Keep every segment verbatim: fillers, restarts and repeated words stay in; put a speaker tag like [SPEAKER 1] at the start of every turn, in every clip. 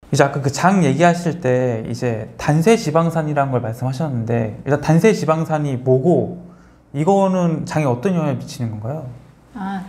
[SPEAKER 1] 이제 아까 그 장 얘기하실 때 이제 단세지방산이라는 걸 말씀하셨는데, 일단 단세지방산이 뭐고 이거는 장에 어떤 영향을 미치는 건가요?
[SPEAKER 2] 아,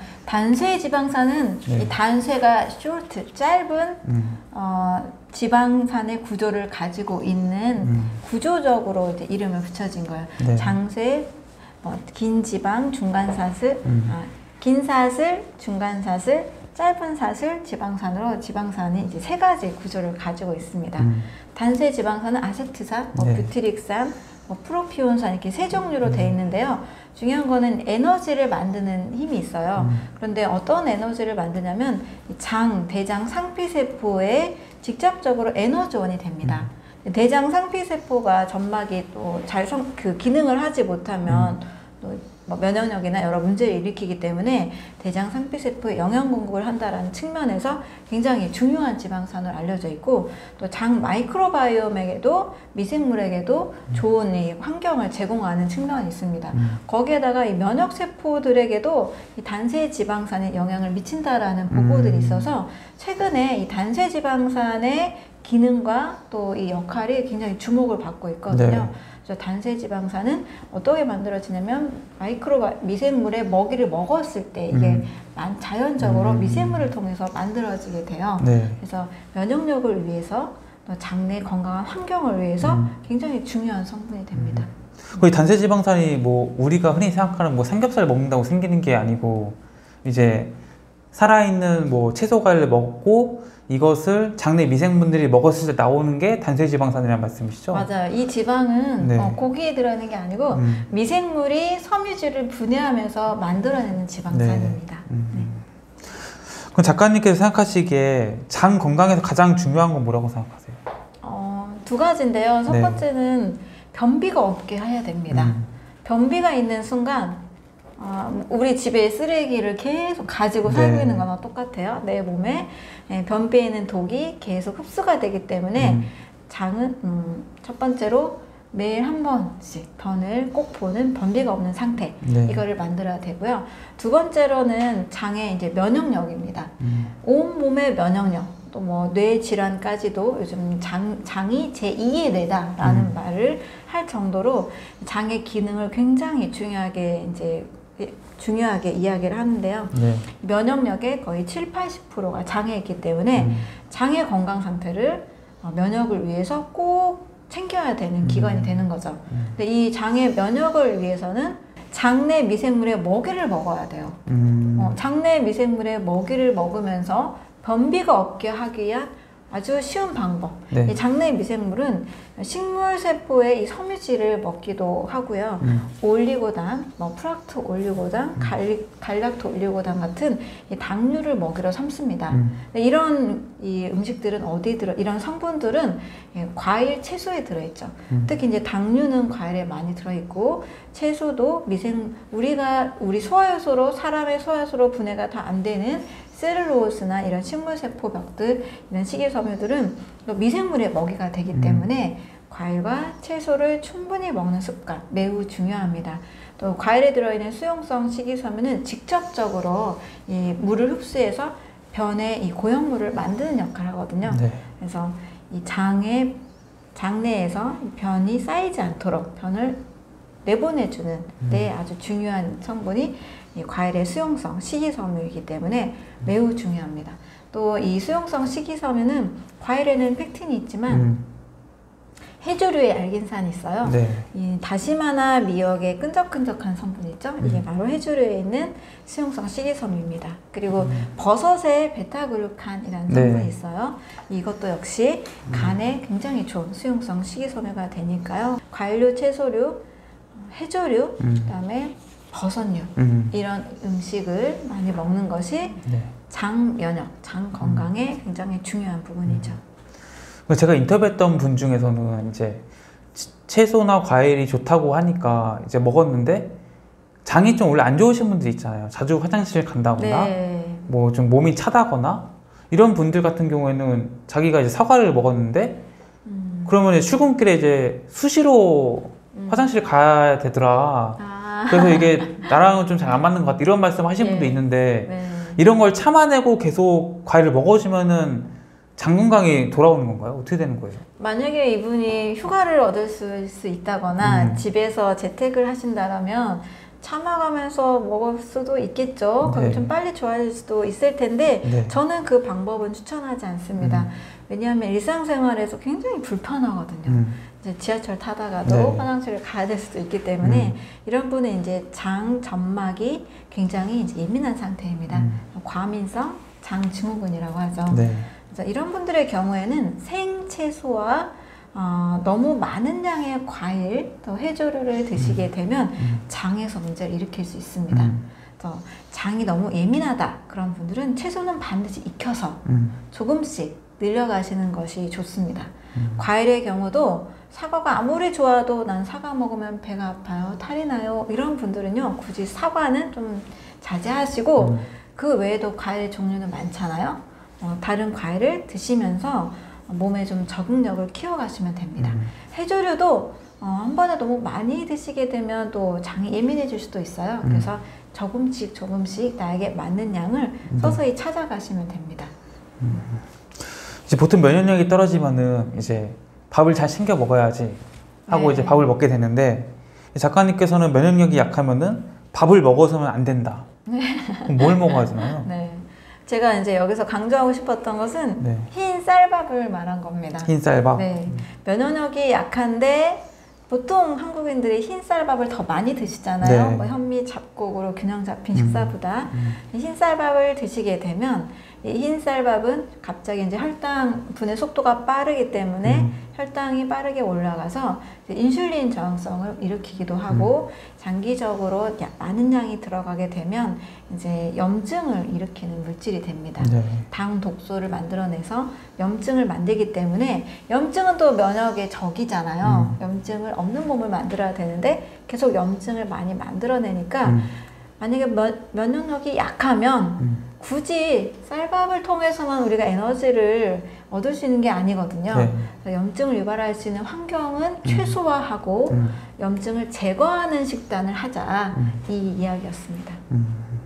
[SPEAKER 2] 단세지방산은
[SPEAKER 1] 네.
[SPEAKER 2] 이 단세가 short, 짧은
[SPEAKER 1] 음.
[SPEAKER 2] 어, 지방산의 구조를 가지고 있는
[SPEAKER 1] 음.
[SPEAKER 2] 구조적으로 이제 이름을 붙여진 거예요.
[SPEAKER 1] 네.
[SPEAKER 2] 장세, 뭐, 긴 지방, 중간 사슬,
[SPEAKER 1] 음.
[SPEAKER 2] 아, 긴 사슬, 중간 사슬, 짧은 사슬, 지방산으로 지방산이 이제 세 가지 구조를 가지고 있습니다.
[SPEAKER 1] 음.
[SPEAKER 2] 단세 지방산은 아세트산, 뭐
[SPEAKER 1] 네.
[SPEAKER 2] 뷰티릭산, 뭐 프로피온산 이렇게 세 종류로
[SPEAKER 1] 음.
[SPEAKER 2] 되어 있는데요. 중요한 거는 에너지를 만드는 힘이 있어요.
[SPEAKER 1] 음.
[SPEAKER 2] 그런데 어떤 에너지를 만드냐면 장, 대장, 상피세포에 직접적으로 에너지원이 됩니다.
[SPEAKER 1] 음.
[SPEAKER 2] 대장, 상피세포가 점막이 또 잘 그 기능을 하지 못하면
[SPEAKER 1] 음.
[SPEAKER 2] 또 뭐 면역력이나 여러 문제를 일으키기 때문에 대장 상피세포에 영양 공급을 한다는 측면에서 굉장히 중요한 지방산으로 알려져 있고, 또 장 마이크로바이옴에게도 미생물에게도 좋은 이 환경을 제공하는 측면이 있습니다.
[SPEAKER 1] 음.
[SPEAKER 2] 거기에다가 이 면역세포들에게도 이 단세지방산에 영향을 미친다라는 보고들이
[SPEAKER 1] 음.
[SPEAKER 2] 있어서 최근에 이 단세지방산의 기능과 또 이 역할이 굉장히 주목을 받고 있거든요.
[SPEAKER 1] 네.
[SPEAKER 2] 단세지방산은 어떻게 만들어지냐면 마이크로 미생물의 먹이를 먹었을 때 이게
[SPEAKER 1] 음.
[SPEAKER 2] 자연적으로
[SPEAKER 1] 음.
[SPEAKER 2] 미생물을 통해서 만들어지게 돼요.
[SPEAKER 1] 네.
[SPEAKER 2] 그래서 면역력을 위해서 또 장내 건강한 환경을 위해서
[SPEAKER 1] 음.
[SPEAKER 2] 굉장히 중요한 성분이 됩니다.
[SPEAKER 1] 음. 거의 단세지방산이 뭐 우리가 흔히 생각하는 뭐 삼겹살 먹는다고 생기는 게 아니고, 이제 살아있는 뭐 채소 과일을 먹고 이것을 장내 미생물들이 먹었을 때 나오는 게 단세지방산이라는 말씀이시죠?
[SPEAKER 2] 맞아요. 이 지방은
[SPEAKER 1] 네.
[SPEAKER 2] 어, 고기에 들어있는 게 아니고
[SPEAKER 1] 음.
[SPEAKER 2] 미생물이 섬유질을 분해하면서 만들어내는 지방산입니다.
[SPEAKER 1] 네. 음. 그럼 작가님께서 생각하시기에 장 건강에서 가장 중요한 건 뭐라고 생각하세요?
[SPEAKER 2] 어, 두 가지인데요. 첫
[SPEAKER 1] 네.
[SPEAKER 2] 번째는 변비가 없게 해야 됩니다.
[SPEAKER 1] 음.
[SPEAKER 2] 변비가 있는 순간 어, 우리 집에 쓰레기를 계속 가지고
[SPEAKER 1] 네.
[SPEAKER 2] 살고 있는 거나 똑같아요. 내 몸에 예, 변비에 있는 독이 계속 흡수가 되기 때문에
[SPEAKER 1] 음.
[SPEAKER 2] 장은 음, 첫 번째로 매일 한 번씩 변을 꼭 보는 변비가 없는 상태,
[SPEAKER 1] 네.
[SPEAKER 2] 이거를 만들어야 되고요. 두 번째로는 장의 이제 면역력입니다.
[SPEAKER 1] 음.
[SPEAKER 2] 온 몸의 면역력, 또 뭐 뇌 질환까지도 요즘 장, 장이 제이의 뇌다라는
[SPEAKER 1] 음.
[SPEAKER 2] 말을 할 정도로 장의 기능을 굉장히 중요하게 이제 중요하게 이야기를 하는데요.
[SPEAKER 1] 네.
[SPEAKER 2] 면역력의 거의 칠, 팔십 퍼센트가 장에 있기 때문에
[SPEAKER 1] 음.
[SPEAKER 2] 장의 건강 상태를 어, 면역을 위해서 꼭 챙겨야 되는 기관이
[SPEAKER 1] 음.
[SPEAKER 2] 되는 거죠.
[SPEAKER 1] 음.
[SPEAKER 2] 근데 이 장의 면역을 위해서는 장내 미생물의 먹이를 먹어야 돼요.
[SPEAKER 1] 음.
[SPEAKER 2] 어, 장내 미생물의 먹이를 먹으면서 변비가 없게 하기 위한 아주 쉬운 방법.
[SPEAKER 1] 네.
[SPEAKER 2] 이 장내 미생물은 식물세포의 이 섬유질을 먹기도 하고요.
[SPEAKER 1] 음.
[SPEAKER 2] 올리고당, 뭐 프락토 올리고당,
[SPEAKER 1] 음.
[SPEAKER 2] 갈, 갈락토 올리고당 같은 이 당류를 먹이로 삼습니다.
[SPEAKER 1] 음.
[SPEAKER 2] 이런 이 음식들은 어디 들어, 이런 성분들은 예, 과일, 채소에 들어있죠.
[SPEAKER 1] 음.
[SPEAKER 2] 특히 이제 당류는 과일에 많이 들어있고, 채소도 미생, 우리가, 우리 소화효소로, 사람의 소화효소로 분해가 다 안 되는 셀룰로스나 이런 식물세포벽들, 이런 식이섬유들은 미생물의 먹이가 되기
[SPEAKER 1] 음.
[SPEAKER 2] 때문에 과일과 채소를 충분히 먹는 습관 매우 중요합니다. 또 과일에 들어있는 수용성 식이섬유는 직접적으로 이 물을 흡수해서 변의 이 고형물을 만드는 역할을 하거든요.
[SPEAKER 1] 네.
[SPEAKER 2] 그래서 이 장의 장내에서 변이 쌓이지 않도록 변을 내보내주는
[SPEAKER 1] 음.
[SPEAKER 2] 데 아주 중요한 성분이 이 과일의 수용성 식이섬유이기 때문에 매우 중요합니다. 또 이 수용성 식이섬유는 과일에는 펙틴이 있지만
[SPEAKER 1] 음.
[SPEAKER 2] 해조류에 알긴산이 있어요.
[SPEAKER 1] 네.
[SPEAKER 2] 이 다시마나 미역의 끈적끈적한 성분이 있죠. 이게
[SPEAKER 1] 음.
[SPEAKER 2] 바로 해조류에 있는 수용성 식이섬유입니다. 그리고
[SPEAKER 1] 음.
[SPEAKER 2] 버섯에 베타글루칸이라는
[SPEAKER 1] 네.
[SPEAKER 2] 성분이 있어요. 이것도 역시
[SPEAKER 1] 음.
[SPEAKER 2] 간에 굉장히 좋은 수용성 식이섬유가 되니까요. 과일류, 채소류, 해조류,
[SPEAKER 1] 음.
[SPEAKER 2] 그다음에 버섯류,
[SPEAKER 1] 음.
[SPEAKER 2] 이런 음식을 많이 먹는 것이
[SPEAKER 1] 네.
[SPEAKER 2] 장 면역, 장 건강에 굉장히 중요한 부분이죠.
[SPEAKER 1] 제가 인터뷰했던 분 중에서는 이제 채소나 과일이 좋다고 하니까 이제 먹었는데, 장이 좀 원래 안 좋으신 분들 있잖아요. 자주 화장실 간다거나
[SPEAKER 2] 네.
[SPEAKER 1] 뭐 좀 몸이 차다거나 이런 분들 같은 경우에는 자기가 이제 사과를 먹었는데
[SPEAKER 2] 음.
[SPEAKER 1] 그러면 이제 출근길에 이제 수시로
[SPEAKER 2] 음.
[SPEAKER 1] 화장실 가야 되더라.
[SPEAKER 2] 아.
[SPEAKER 1] 그래서 이게 나랑은 좀 잘 안 맞는 것 같다, 이런 말씀 하신
[SPEAKER 2] 네.
[SPEAKER 1] 분도 있는데
[SPEAKER 2] 네.
[SPEAKER 1] 이런 걸 참아내고 계속 과일을 먹어주면은 장 건강이 돌아오는 건가요? 어떻게 되는 거예요?
[SPEAKER 2] 만약에 이분이 휴가를 얻을 수, 수 있다거나
[SPEAKER 1] 음.
[SPEAKER 2] 집에서 재택을 하신다면 참아가면서 먹을 수도 있겠죠. 그럼
[SPEAKER 1] 네.
[SPEAKER 2] 좀 빨리 좋아질 수도 있을 텐데
[SPEAKER 1] 네.
[SPEAKER 2] 저는 그 방법은 추천하지 않습니다.
[SPEAKER 1] 음.
[SPEAKER 2] 왜냐하면 일상생활에서 굉장히 불편하거든요.
[SPEAKER 1] 음.
[SPEAKER 2] 이제 지하철 타다가도
[SPEAKER 1] 네.
[SPEAKER 2] 화장실을 가야 될 수도 있기 때문에
[SPEAKER 1] 음.
[SPEAKER 2] 이런 분은 이제 장 점막이 굉장히 이제 예민한 상태입니다.
[SPEAKER 1] 음.
[SPEAKER 2] 과민성 장증후군이라고 하죠.
[SPEAKER 1] 네.
[SPEAKER 2] 그래서 이런 분들의 경우에는 생채소와 어, 너무 많은 양의 과일, 또 해조류를 드시게 되면
[SPEAKER 1] 음.
[SPEAKER 2] 장에서 문제를 일으킬 수 있습니다.
[SPEAKER 1] 음.
[SPEAKER 2] 그래서 장이 너무 예민하다 그런 분들은 채소는 반드시 익혀서
[SPEAKER 1] 음.
[SPEAKER 2] 조금씩 늘려가시는 것이 좋습니다.
[SPEAKER 1] 음.
[SPEAKER 2] 과일의 경우도 사과가 아무리 좋아도 난 사과 먹으면 배가 아파요, 탈이 나요 이런 분들은요 굳이 사과는 좀 자제하시고
[SPEAKER 1] 음.
[SPEAKER 2] 그 외에도 과일 종류는 많잖아요. 어, 다른 과일을 드시면서 몸에 좀 적응력을 키워가시면 됩니다.
[SPEAKER 1] 음.
[SPEAKER 2] 해조류도 어, 한 번에 너무 많이 드시게 되면 또 장이 예민해질 수도 있어요.
[SPEAKER 1] 음.
[SPEAKER 2] 그래서 조금씩 조금씩 나에게 맞는 양을
[SPEAKER 1] 음.
[SPEAKER 2] 서서히 찾아가시면 됩니다.
[SPEAKER 1] 이제 보통 면역력이 떨어지면은 이제 밥을 잘 챙겨 먹어야지 하고
[SPEAKER 2] 네.
[SPEAKER 1] 이제 밥을 먹게 되는데 작가님께서는 면역력이 약하면은 밥을 먹어서는 안 된다. 그럼 뭘 먹어야 되나요?
[SPEAKER 2] 네. 제가 이제 여기서 강조하고 싶었던 것은
[SPEAKER 1] 네.
[SPEAKER 2] 흰 쌀밥을 말한 겁니다.
[SPEAKER 1] 흰 쌀밥.
[SPEAKER 2] 네. 면역력이 약한데 보통 한국인들이 흰 쌀밥을 더 많이 드시잖아요.
[SPEAKER 1] 네.
[SPEAKER 2] 뭐 현미 잡곡으로 균형 잡힌
[SPEAKER 1] 음.
[SPEAKER 2] 식사보다
[SPEAKER 1] 음.
[SPEAKER 2] 흰 쌀밥을 드시게 되면 이 흰 쌀밥은 갑자기 이제 혈당 분해 속도가 빠르기 때문에
[SPEAKER 1] 음.
[SPEAKER 2] 혈당이 빠르게 올라가서 이제 인슐린 저항성을 일으키기도 하고
[SPEAKER 1] 음.
[SPEAKER 2] 장기적으로 야- 많은 양이 들어가게 되면 이제 염증을 일으키는 물질이 됩니다.
[SPEAKER 1] 네.
[SPEAKER 2] 당 독소를 만들어내서 염증을 만들기 때문에 염증은 또 면역의 적이잖아요.
[SPEAKER 1] 음.
[SPEAKER 2] 염증을 없는 몸을 만들어야 되는데 계속 염증을 많이 만들어내니까
[SPEAKER 1] 음.
[SPEAKER 2] 만약에 면, 면역력이 약하면
[SPEAKER 1] 음.
[SPEAKER 2] 굳이 쌀밥을 통해서만 우리가 에너지를 얻을 수 있는 게 아니거든요.
[SPEAKER 1] 네.
[SPEAKER 2] 그래서 염증을 유발할 수 있는 환경은 최소화하고
[SPEAKER 1] 음.
[SPEAKER 2] 염증을 제거하는 식단을 하자
[SPEAKER 1] 음.
[SPEAKER 2] 이 이야기였습니다.
[SPEAKER 1] 음.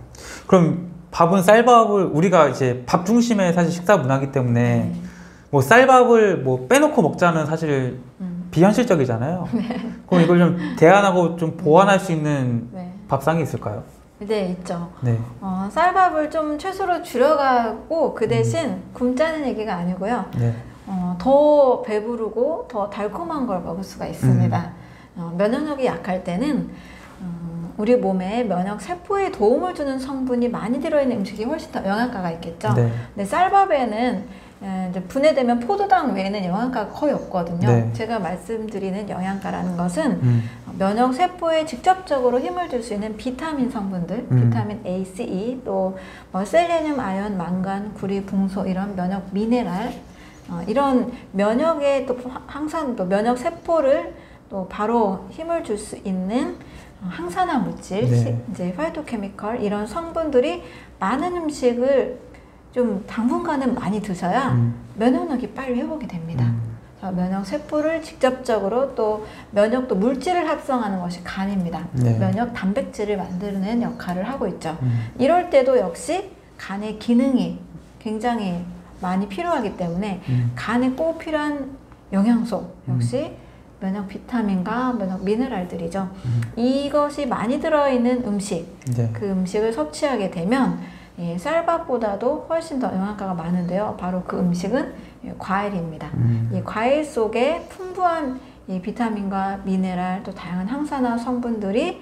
[SPEAKER 1] 그럼 밥은 쌀밥을 우리가 이제 밥 중심의 사실 식사 문화이기 때문에
[SPEAKER 2] 네.
[SPEAKER 1] 뭐 쌀밥을 뭐 빼놓고 먹자는 사실
[SPEAKER 2] 음.
[SPEAKER 1] 비현실적이잖아요. 그럼 이걸 좀 대안하고 좀 보완할 수 있는
[SPEAKER 2] 네.
[SPEAKER 1] 밥상이 있을까요?
[SPEAKER 2] 네, 있죠.
[SPEAKER 1] 네.
[SPEAKER 2] 어, 쌀밥을 좀 최소로 줄여가고 그 대신 굶자는 얘기가 아니고요.
[SPEAKER 1] 네.
[SPEAKER 2] 어, 더 배부르고 더 달콤한 걸 먹을 수가 있습니다. 어, 면역력이 약할 때는 음, 우리 몸에 면역 세포에 도움을 주는 성분이 많이 들어있는 음식이 훨씬 더 영양가가 있겠죠.
[SPEAKER 1] 네.
[SPEAKER 2] 근데 쌀밥에는 에, 이제 분해되면 포도당 외에는 영양가가 거의 없거든요.
[SPEAKER 1] 네.
[SPEAKER 2] 제가 말씀드리는 영양가라는 것은
[SPEAKER 1] 음.
[SPEAKER 2] 면역 세포에 직접적으로 힘을 줄 수 있는 비타민 성분들,
[SPEAKER 1] 음.
[SPEAKER 2] 비타민 A, C, E, 또 뭐 셀레늄, 아연, 망간, 구리, 붕소 이런 면역 미네랄, 어, 이런 면역에 또 항상 또 면역 세포를 또 바로 힘을 줄 수 있는 항산화 물질,
[SPEAKER 1] 네.
[SPEAKER 2] 시, 이제 파이토케미컬 이런 성분들이 많은 음식을 좀 당분간은 많이 드셔야
[SPEAKER 1] 음.
[SPEAKER 2] 면역력이 빨리 회복이 됩니다.
[SPEAKER 1] 음.
[SPEAKER 2] 면역 세포를 직접적으로 또 면역 또 물질을 합성하는 것이 간입니다.
[SPEAKER 1] 네.
[SPEAKER 2] 면역 단백질을 만드는 역할을 하고 있죠.
[SPEAKER 1] 음.
[SPEAKER 2] 이럴 때도 역시 간의 기능이 굉장히 많이 필요하기 때문에
[SPEAKER 1] 음.
[SPEAKER 2] 간에 꼭 필요한 영양소 역시 면역 비타민과 면역 미네랄들이죠.
[SPEAKER 1] 음.
[SPEAKER 2] 이것이 많이 들어있는 음식,
[SPEAKER 1] 네.
[SPEAKER 2] 그 음식을 섭취하게 되면 예, 쌀밥보다도 훨씬 더 영양가가 많은데요. 바로 그 음식은 예, 과일입니다.
[SPEAKER 1] 음.
[SPEAKER 2] 이 과일 속에 풍부한 이 비타민과 미네랄 또 다양한 항산화 성분들이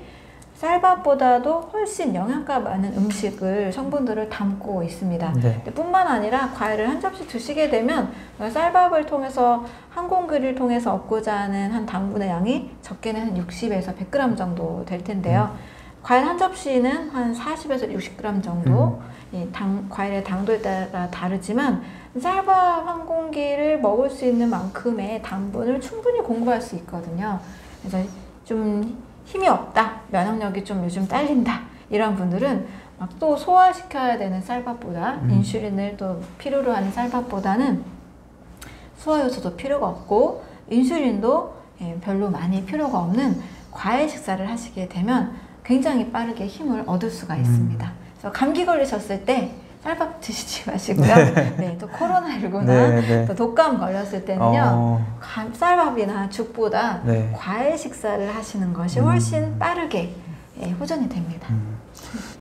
[SPEAKER 2] 쌀밥보다도 훨씬 영양가 많은 음식을 성분들을 담고 있습니다.
[SPEAKER 1] 네.
[SPEAKER 2] 뿐만 아니라 과일을 한 접시 드시게 되면 쌀밥을 통해서 한 공기를 통해서 얻고자 하는 한 당분의 양이 적게는 한 육십에서 백 그램 정도 될 텐데요.
[SPEAKER 1] 음.
[SPEAKER 2] 과일 한 접시는 한 사십에서 육십 그램 정도, 음. 이 당, 과일의 당도에 따라 다르지만 쌀밥 한 공기를 먹을 수 있는 만큼의 당분을 충분히 공부할 수 있거든요. 그래서 좀 힘이 없다, 면역력이 좀 요즘 딸린다 이런 분들은 막 또 소화시켜야 되는 쌀밥보다
[SPEAKER 1] 음.
[SPEAKER 2] 인슐린을 또 필요로 하는 쌀밥보다는 소화 요소도 필요가 없고 인슐린도 예, 별로 많이 필요가 없는 과일 식사를 하시게 되면 굉장히 빠르게 힘을 얻을 수가 있습니다.
[SPEAKER 1] 음.
[SPEAKER 2] 그래서 감기 걸리셨을 때 쌀밥 드시지 마시고요. 네, 또 코로나십구나
[SPEAKER 1] 네, 네.
[SPEAKER 2] 또 독감 걸렸을 때는요.
[SPEAKER 1] 어,
[SPEAKER 2] 감- 쌀밥이나 죽보다
[SPEAKER 1] 네.
[SPEAKER 2] 과일 식사를 하시는 것이
[SPEAKER 1] 음.
[SPEAKER 2] 훨씬 빠르게 예, 호전이 됩니다.
[SPEAKER 1] 음.